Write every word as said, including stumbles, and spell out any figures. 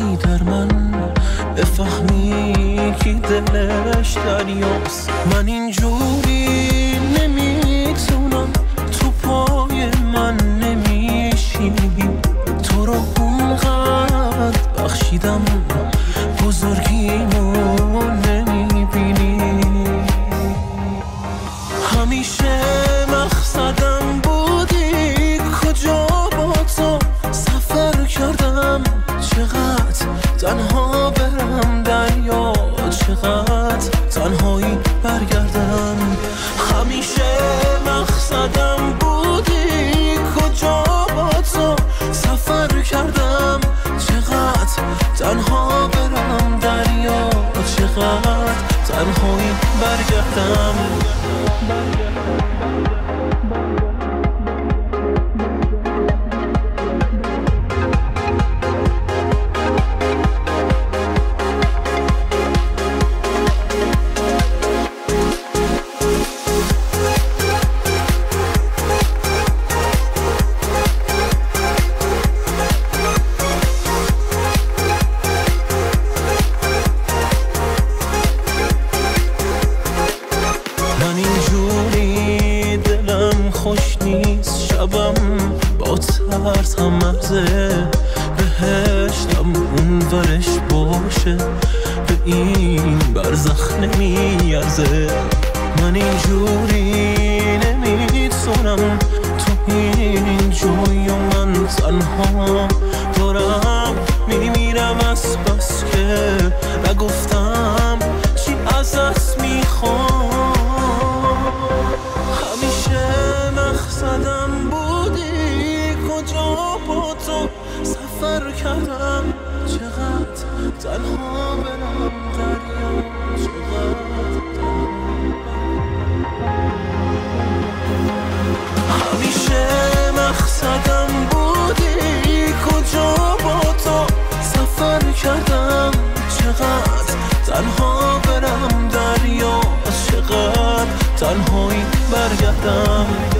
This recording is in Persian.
باشی در من، بفهمی که دلش دریاست. من اینجوری نمیتونم، تو پای من نمیشینی. تو رو اونقدر بخشیدم بزرگیمو نمیبینی. همیشه مقصدم بودی، کجا با تو سفر کردم. چقدر تنها برم دریا، چقدر تنهایی برگردم. همیشه مقصدم بودی، کجا با تو سفر کردم. چقدر تنها برم دریا، چقدر تنهایی برگردم. خوش نیست شبم با ترس هم مرزه، بهشتم اون ورش باشه، به این برزخ نمیارزه. من اینجوری نمیتونم، تو این جوی و من تنها دارم میمیرم از بس که نگفتم چی ازت میخوام. مقصدم بودی، کجا با تو سفر کردم. چقدر تنها برم دریا، چقدر همیشه مقصدم بودی، کجا با تو سفر کردم. چقدر تنها برم دریا، چقدر تنهایی برگردم.